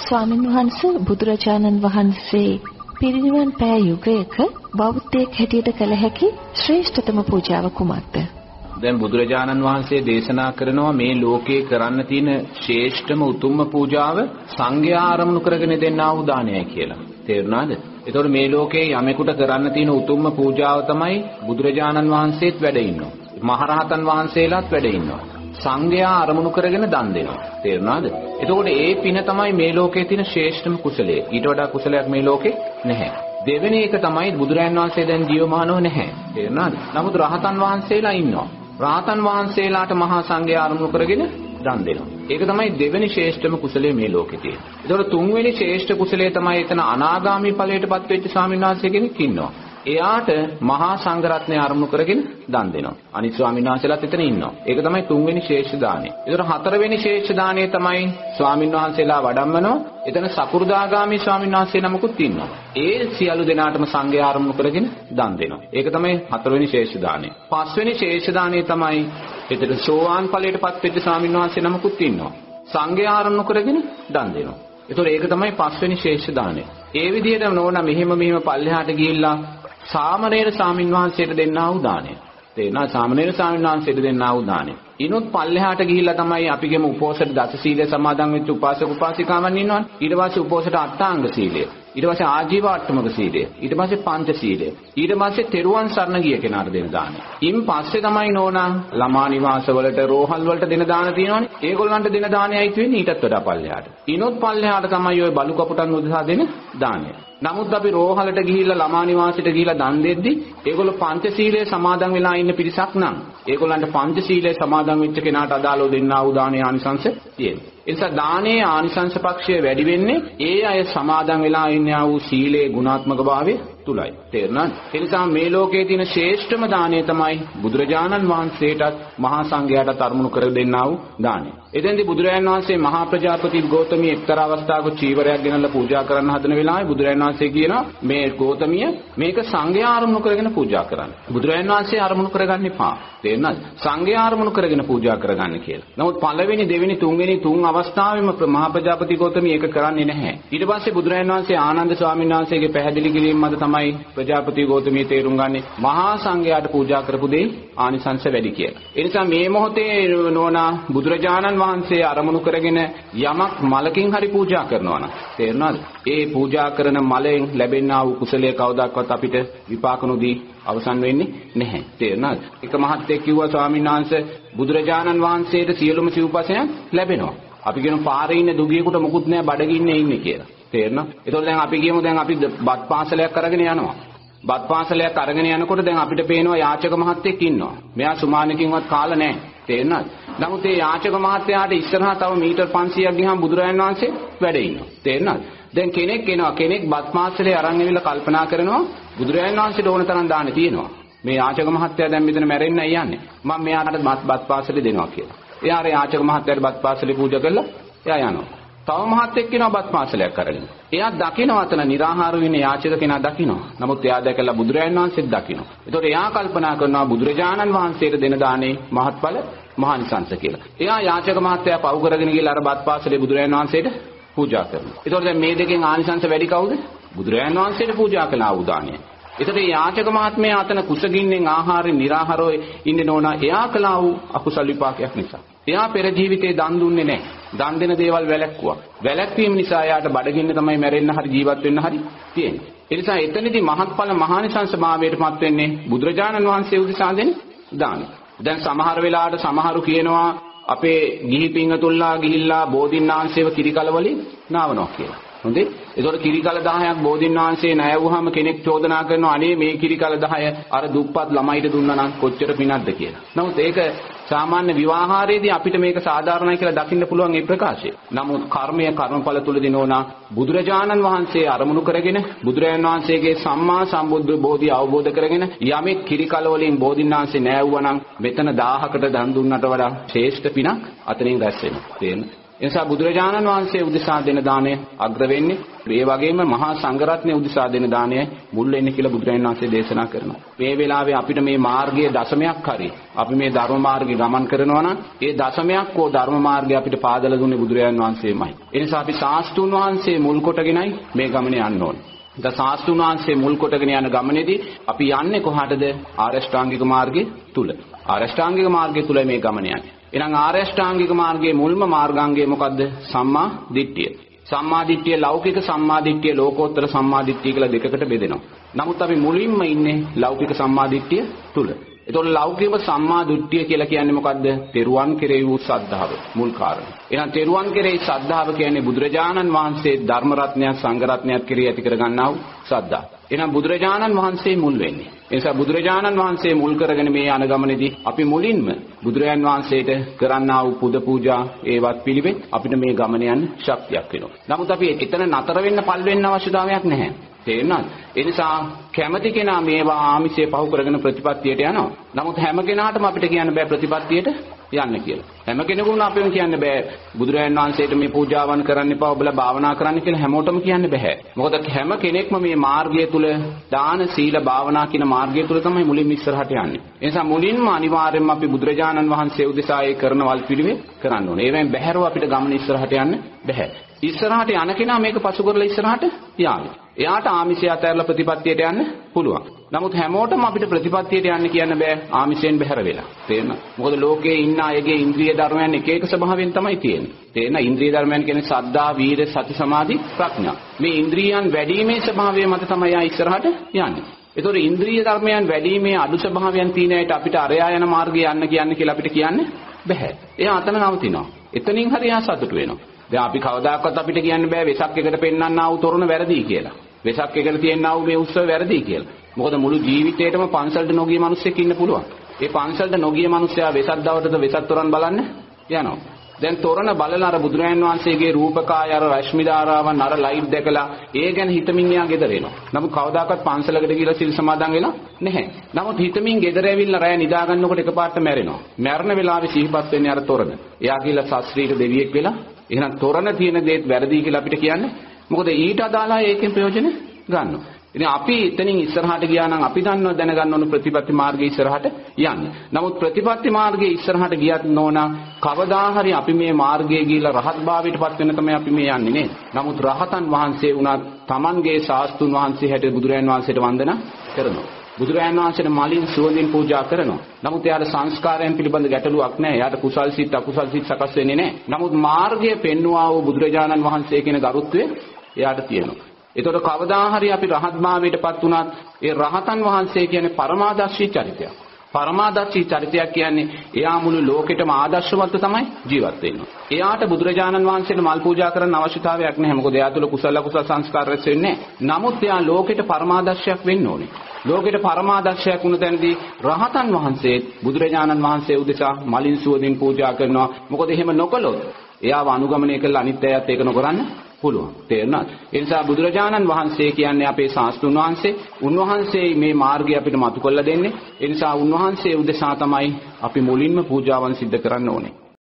ස්වාමීන් වහන්සේ බුදුරජාණන් වහන්සේ පිරිනිවන් පෑ යුගයක බෞද්ධයෙක් හැටියට කළ හැකි ශ්‍රේෂ්ඨතම පූජාව කුමක්ද? දැන් බුදුරජාණන් වහන්සේ දේශනා කරනවා මේ ලෝකේ කරන්න තියෙන ශ්‍රේෂ්ඨම උතුම්ම පූජාව සංඝයා ආරමුණු කරගෙන දෙන්නා වූ දානයයි කියලා. තේරුණාද? ඒතකොට මේ ලෝකේ යමෙකුට කරන්න තියෙන උතුම්ම පූජාව තමයි බුදුරජාණන් වහන්සේත් වැඩ ඉන්නවා. මහරහතන් වහන්සේලාත් වැඩ ඉන්නවා. සංඝයා ආරමුණු කරගෙන දන් දෙනවා. තේරුණාද? එතකොට ඒ පින තමයි මේ ලෝකේ තියෙන ශ්‍රේෂ්ඨම කුසලය. ඊට වඩා කුසලයක් මේ ලෝකේ නැහැ. දෙවෙනි එක තමයි බුදුරජාණන් වහන්සේ දැන් ජීවමානව නැහැ. තේරුණාද? නමුත් රහතන් වහන්සේලා ඉන්නවා. රහතන් වහන්සේලාට මහා සංඝයා ආරමුණු කරගෙන දන් දෙනවා. ඒක තමයි දෙවෙනි ශ්‍රේෂ්ඨම කුසලය මේ ලෝකේ තියෙන්නේ. ඒතකොට තුන්වෙනි ශ්‍රේෂ්ඨ කුසලය තමයි එතන අනාගාමී ඵලයටපත් වෙච්ච ස්වාමීන් වහන්සේ කෙනෙක් ඉන්නවා. එයාට මහා සංඝරත්නය ආරමුණු කරගෙන දන් දෙනවා. අනිත් ස්වාමීන් වහන්සේලාත් එතන ඉන්නවා. ඒක තමයි තුන්වෙනි ශ්‍රේෂ්ඨ දාණය. ඒතකොට හතරවෙනි ශ්‍රේෂ්ඨ දාණය තමයි ස්වාමීන් වහන්සේලා වඩම්මනවා. එතන සකු르දාගාමී ස්වාමීන් වහන්සේ නමකුත් ඉන්නවා. ඒ සියලු දෙනාටම සංඝයා ආරමුණු කරගෙන දන් දෙනවා. ඒක තමයි හතරවෙනි ශ්‍රේෂ්ඨ දාණය. පස්වෙනි ශ්‍රේෂ්ඨ දාණය තමයි එතන සෝවාන් ඵලයටපත් වෙච්ච ස්වාමීන් වහන්සේ නමකුත් ඉන්නවා. සංඝයා ආරමුණු කරගෙන දන් දෙනවා. ඒතකොට ඒක තමයි පස්වෙනි ශ්‍රේෂ්ඨ දාණය. ඒ විදිහට නෝනා මෙහෙම පල්ලෙහාට ගිහිල්ලා සාමණේර ස්වාමීන් වහන්සේට දෙන්නා වූ දාණය. තේරෙනවා? සාමණේර ස්වාමීන් වහන්සේට දෙන්නා වූ දාණය. ඉනොත් පල්ලෙහාට ගිහිල්ලා තමයි අපි ගෙම උපෝසථ දස සීලය සමාදන් වෙච්ච උපාසක උපාසිකාවන් ඉන්නවනේ. ඊට පස්සේ උපෝසථ අටාංග සීලය. ඊට පස්සේ ආජීවාට්ටමක සීලය. ඊට පස්සේ පංච සීලය. ඊට පස්සේ තෙරුවන් සරණ ගිය කෙනාට දෙන දාණය. ඉන් පස්සේ තමයි නෝනා ළමා නිවාස වලට රෝහල් වලට දෙන දාන තියෙනවනේ. ඒගොල්ලන්ට දෙන දාණයයි තියෙන්නේ ඊටත් වඩා පල්ලෙහාට. ඉනොත් පල්ලෙහාට තමයි ওই බලු කපුටන් උදෙසා දෙන දාණය. නමුත් අපි රෝහලට ගිහිල්ලා ළමා නිවාසයට ගිහිල්ලා දන් දෙද්දි ඒගොල්ලෝ පංචශීලයේ සමාදන් වෙලා ඉන්න පිරිසක් නම් ඒගොල්ලන්ට පංචශීලයේ සමාදන් වෙච්ච කෙනාට අදාළව දෙන්නා වූ දානයේ ආනිසංශ තියෙනවා. ඒ නිසා දානයේ ආනිසංශ පක්ෂය වැඩි වෙන්නේ ඒ අය සමාදන් වෙලා ඉන්නා වූ සීලේ ගුණාත්මක භාවය තුලයි. තේරුණාද? ඒ නිසා මේ ලෝකයේ තියෙන ශ්‍රේෂ්ඨම දානය තමයි බුදුරජාණන් වහන්සේටත් මහා සංඝයාටත් අරමුණු කර දෙන්නා වූ දානය. එතෙන්දී බුදුරජාණන් වහන්සේ මහා ප්‍රජාපති ගෞතමිය එක්තරා අවස්ථාවක චීවරයක් ගෙනල්ලා පූජා කරන්න හදන වෙලාවේ බුදුරජාණන් වහන්සේ කියනවා මේ ගෞතමිය මේක සංඝයා ආරමුණු කරගෙන පූජා කරන්න. බුදුරජාණන් වහන්සේ ආරමුණු කරගන්න එපා. තේරුණාද? සංඝයා ආරමුණු කරගෙන පූජා කරගන්න කියලා. නමුත් පළවෙනි දෙවෙනි තුන්වෙනි තුන් අවස්ථාවෙම මහා ප්‍රජාපති ගෞතමිය ඒක කරන්නේ නැහැ. ඊට පස්සේ බුදුරජාණන් වහන්සේ ආනන්ද ස්වාමීන් වහන්සේගේ පැහැදිලි කිරීම මත තමයි ප්‍රජාපති ගෞතමිය තේරුම් ගන්නේ මහා සංඝයාට පූජා කරපු දෙයි ආනිසංශ වැඩි කියලා. ඒ නිසා මේ මොහොතේ නෝනා බුදුරජාණන් වහන්සේ අරමුණු කරගෙන යමක් මලකින් හරි පූජා කරනවා නම් තේරුණාද? ඒ පූජා කරන මලෙන් ලැබෙනා වූ කුසලයේ කවදාවත් අපිට විපාක නොදී අවසන් වෙන්නේ නැහැ. තේරුණාද? එක මහත්තයෙක් කිව්වා ස්වාමීන් වහන්සේ බුදුරජාණන් වහන්සේට සියලුම සිව්පසයන් ලැබෙනවා. අපි කියන පාරේ ඉන්න දුගියෙකුට මොකුත් නැහැ බඩගින්නේ ඉන්නේ කියලා. තේරෙනවද? ඒතකොට දැන් අපි කියමු දැන් අපි බත් පාසලයක් අරගෙන යනවා. බත් පාසලයක් අරගෙන යනකොට දැන් අපිට පේනවා යාචක මහත්තයෙක් ඉන්නවා. මෙයා සුමානකින්වත් කාලා නැහැ. තේරෙනවද? නමුත් ඒ යාචක මහත්තයාට ඉස්සරහා තව මීටර් 500ක් ගියාම බුදුරජාණන් වහන්සේ වැඩ ඉන්නවා. තේරෙනවද? දැන් කෙනෙක් එනවා. කෙනෙක් බත් පාසලේ අරන් ඇවිල්ලා කල්පනා කරනවා බුදුරජාණන් වහන්සේට ඕන තරම් දාන්න තියෙනවා. මේ යාචක මහත්තයා දැන් මෙතන මැරෙන්නයි යන්නේ. මම මෙයාට බත් පාසලේ දෙනවා කියලා. එයා අර යාචක මහත්තයාට බත් පාසලේ පූජා කරලා එයා යනවා. තව මහත්තයෙක් කෙනා බත් පාසලයක් අරගෙන. එයා දකිනවා අතන निराහාර වෙන යාචක කෙනා දකිනවා. නමුත් එයා දැකලා බුදුරජාණන් වහන්සේත් දකිනවා. ඒතකොට එයා කල්පනා කරනවා බුදුරජාණන් වහන්සේට දෙන දානේ මහත්ඵල මහානිසංස කියලා. එයා යාචක මහත්තයා පව් කරගෙන ගිහලා අර බත් පාසලේ බුදුරජාණන් වහන්සේට පූජා කරනවා. ඒතකොට දැන් මේ දෙකෙන් ආනිසංස වැඩි කවුද? බුදුරජාණන් වහන්සේට පූජා කළා වූ දානය. ඒතකොට යාචක මහත්මයා අතන කුසගින්නෙන් ආහාරයෙන් निराහාරව ඉන්නේ නෝනා එයා කළා වූ අකුසල විපාකයක් නිසා. එයා පෙර ජීවිතේ දන් දුන්නේ නැහැ. දන් දෙන දේවල් වැළැක්කුවා. වැළැක්වීම නිසා එයාට බඩගින්න තමයි මැරෙන්න හරි ජීවත් වෙන්න හරි තියෙන්නේ. ඒ නිසා එතනදී මහත්ඵල මහානිසංස භාවයටපත් වෙන්නේ බුදුරජාණන් වහන්සේ උදෙසා දෙන දානය. දැන් සමහර වෙලාවට සමහරු කියනවා අපේ ගිහි පිංගතුල්ලා ගිහිල්ලා බෝධින්නාංශේව කිරිකල වලින් නාවනවා කියලා. හොඳේ. ඒතකොට කිරිකල 10ක් බෝධින්නාංශේ ණයවුවාම කෙනෙක් චෝදනා කරනවා අනේ මේ කිරිකල 10 අර දුප්පත් ළමයිට දුන්නා නම් කොච්චර පිනක්ද කියලා. නමුත් ඒක සාමාන්‍ය විවාහාරයේදී අපිට මේක සාධාරණයි කියලා දකින්න පුළුවන් මේ ප්‍රකාශය. නමුත් කර්මය කර්මඵල තුලදී නෝනා බුදුරජාණන් වහන්සේ අරමුණු කරගෙන බුදුරජාණන් වහන්සේගේ සම්මා සම්බුද්ධ බෝධිය අවබෝධ කරගෙන යමෙක් කිරිකල වලින් බෝධින්නාංශේ නෑවුවා නම් මෙතන 1000කට දන් දුන්නට වඩා ශ්‍රේෂ්ඨ පිනක් අතනින් රැස් වෙනවා. තේරෙනවද? ඒ නිසා බුදුරජාණන් වහන්සේ උදෙසා දෙන දාණය අග්‍ර වෙන්නේ. ඒ වගේම මහා සංඝරත්නය උදෙසා දෙන දාණය මුල් වෙන්නේ කියලා බුදුරජාණන් වහන්සේ දේශනා කරනවා. මේ වෙලාවේ අපිට මේ මාර්ගයේ දශමයක් හරි අපි මේ ධර්ම මාර්ගේ ගමන් කරනවා නම් ඒ දශමයක් හෝ ධර්ම මාර්ගය අපිට පාදලා දුන්නේ බුදුරජාණන් වහන්සේමයි. ඒ නිසා අපි ශාස්ත්‍රුන් වහන්සේ මුල් කොටගෙනයි මේ ගමනේ යන්න ඕනේ. ශාස්ත්‍රුන් වහන්සේ මුල් කොටගෙන යන ගමනේදී අපි යන්නේ කොහාටද? ආරෂ්ඨාංගික මාර්ගයේ තුල. ආරෂ්ඨාංගික මාර්ගයේ තුල මේ ගමන යන්නේ. එහෙනම් ආරෂ්ඨාංගික මාර්ගයේ මුල්ම මාර්ගාංගය මොකද්ද? සම්මා දිට්ඨිය. සම්මා දිට්ඨිය ලෞකික සම්මා දිට්ඨිය ලෝකෝත්තර සම්මා දිට්ඨිය කියලා දෙකකට බෙදෙනවා. නමුත් අපි මුලින්ම ඉන්නේ ලෞකික සම්මා දිට්ඨිය තුල. ඒතකොට ලෞකික සම්මා දිට්ඨිය කියලා කියන්නේ මොකද්ද? තෙරුවන් කෙරෙහි වූ ශ්‍රද්ධාව මුල් කාරණා. එහෙනම් තෙරුවන් කෙරෙහි ශ්‍රද්ධාව කියන්නේ බුදුරජාණන් වහන්සේ ධර්ම රත්නයත් සංඝ රත්නයත් කෙරෙහි ඇති කරගන්නා වූ ශ්‍රද්ධාව. එහෙනම් බුදුරජාණන් වහන්සේ මුල් වෙන්නේ. ඒ නිසා බුදුරජාණන් වහන්සේ මුල් කරගෙන මේ යන ගමනේදී අපි මුලින්ම බුදුරජාන් වහන්සේට කරන්නා වූ පුද පූජා ඒවත් පිළිවෙත් අපිට මේ ගමන යන ශක්තියක් වෙනවා. නමුත් අපි එතන නතර වෙන්න පල් වෙන්න අවශ්‍යතාවයක් නැහැ. තේරුණාද? ඒ නිසා කැමැති කෙනා මේවා ආමිෂයේ පහු කරගෙන ප්‍රතිපත්තියට යනවා. නමුත් හැම කෙනාටම අපිට කියන්න බෑ ප්‍රතිපත්තියට යන්න කියලා. හැම කෙනෙකුම අපිට කියන්න බෑ බුදුරජාණන් වහන්සේට මේ පූජාවන් කරන්න එපා ඔබලා භාවනා කරන්න කියලා හැමෝටම කියන්න බෑ. මොකද හැම කෙනෙක්ම මේ මාර්ගය තුල දාන සීල භාවනා කියන මාර්ගය තුල තමයි මුලින්ම ඉස්සරහට යන්නේ. ඒ නිසා මුලින්ම අනිවාර්යයෙන්ම අපි බුදුරජාණන් වහන්සේ උදෙසා ඒ කරනවල් පිළිවෙත් කරන්න ඕනේ. ඒවෙන් බැහැරව අපිට ගමන ඉස්සරහට යන්න බෑ. ඉස්සරහට යන කෙනා මේක පසු කරලා ඉස්සරහට යාවි. එයාට ආමිෂය අතහැරලා ප්‍රතිපත්තියට යන්න පුළුවන්. නමුත් හැමෝටම අපිට ප්‍රතිපත්තියට යන්න කියන්න බෑ ආමිෂයෙන් බැහැර වෙලා. තේරෙනවද? මොකද ලෝකයේ ඉන්න අයගේ ඉන්ද්‍රිය ධර්මයන් එක එක ස්වභාවයෙන් තමයි තියෙන්නේ. තේරෙනවද? ඉන්ද්‍රිය ධර්මයන් කියන්නේ සද්ධා, වීර, සති, සමාධි, ප්‍රඥා. මේ ඉන්ද්‍රියයන් වැඩිීමේ ස්වභාවය මත තමයි යා ඉස්සරහට යන්නේ. ඒතකොට ඉන්ද්‍රිය ධර්මයන් වැඩිීමේ අඩු ස්වභාවයන් තියෙන අයට අපිට අරයා යන මාර්ගය යන්න කියලා අපිට කියන්න බෑ. එයා අතන නවතිනවා. එතනින් හරි යා සතුටු වෙනවා. දැන් අපි කවදාකවත් අපිට කියන්න බෑ වෙසක් එකට පෙන්වන්නා වූ තොරණ වැරදි කියලා. වෙසක් එකට තියෙනා වූ මේ උත්සව වැරදි කියලා. මොකද මුළු ජීවිතේටම පන්සලට නොගිය මිනිස්සෙක් ඉන්න පුළුවන්. ඒ පන්සලට නොගිය මිනිස්සයා වෙසක් දවල්ට වෙසක් තොරන් බලන්න යනවා. දැන් තොරණ බලලා අර බුදුරජාන් වහන්සේගේ රූපකාය අර රශ්මි ධාරාවන් අර ලයිට් දැකලා ඒ ගැන හිතමින් යා ගෙදර එනවා. නමුත් කවදාකවත් පන්සලකට ගිහලා සිල් සමාදන් වෙලා නැහැ. නමුත් හිතමින් ගෙදර ඇවිල්ලා රැය නිදා ගන්නකොට එකපාරට මැරෙනවා. මැරෙන වෙලාවේ සිහිපත් වෙන්නේ අර තොරණ. එයා ගිහලා ශාස්ත්‍රීය දෙවියෙක් වෙලා එහෙනම් තොරණ තියෙන දේත් වැරදි කියලා අපිට කියන්නේ. මොකද ඊට අදාළව ඒකෙන් ප්‍රයෝජන ගන්නවා. ඉතින් අපි එතනින් ඉස්සරහට ගියා නම් අපි දැනගන්න ඕන ප්‍රතිපත්ති මාර්ගයේ ඉස්සරහට යන්න. නමුත් ප්‍රතිපත්ති මාර්ගයේ ඉස්සරහට ගියත් නෝන කවදා හරි අපි මේ මාර්ගයේ ගිහිලා රහත් භාවයටපත් වෙන තමයි අපි මේ යන්නේ නේද? නමුත් රහතන් වහන්සේ වුණත් Tamanගේ ශාස්ත්‍රුන් වහන්සේ හැටියට බුදුරජාන් වහන්සේට වන්දනා කරනවා. බුදුරජාණන් වහන්සේට මලින් සුවඳින් පූජා කරනවා. නමුත් එයාට සංස්කාරයන් පිළිබඳ ගැටලුවක් නැහැ. එයාට කුසල් සිත් අකුසල් සිත් සකස් වෙන්නේ නැහැ. නමුත් මාර්ගය පෙන්වුවා වූ බුදුරජාණන් වහන්සේ කියන ගරුත්වය එයාට තියෙනවා. ඒතකොට කවදා හරි අපි රහත් භාවයටපත් වුණත් ඒ රහතන් වහන්සේ කියන්නේ පරමාදර්ශී චරිතයක්. පරමාදර්ශී චරිතයක් කියන්නේ එයා මුළු ලෝකෙටම ආදර්ශවත් තමයි ජීවත් වෙන්නේ. එයාට බුදුරජාණන් වහන්සේට මල් පූජා කරන්න අවශ්‍යතාවයක් නැහැ. මොකද එයා තුළ කුසල අකුසල සංස්කාර රැස් වෙන්නේ නැහැ. නමුත් එයා ලෝකෙට පරමාදර්ශයක් වෙන්න ඕනේ. ලෝකෙට පරමාදර්ශයක් වුණ තැනදී රහතන් වහන්සේ බුදුරජාණන් වහන්සේ උදෙසා මලින් සුවඳින් පූජා කරනවා. මොකද එහෙම නොකළොත් එයාව අනුගමනය කළ අනිත් අයත් ඒක නොකරන්න පුළුවන්. තේරුණාද? ඒ නිසා බුදුරජාණන් වහන්සේ කියන්නේ අපේ ශාස්ත්‍රුන් වහන්සේ. උන්වහන්සේ මේ මාර්ගය අපිට මතු කරලා දෙන්නේ. ඒ නිසා උන්වහන්සේ උදෙසා තමයි අපි මුලින්ම පූජාවන් සිද්ධ කරන්න ඕනේ.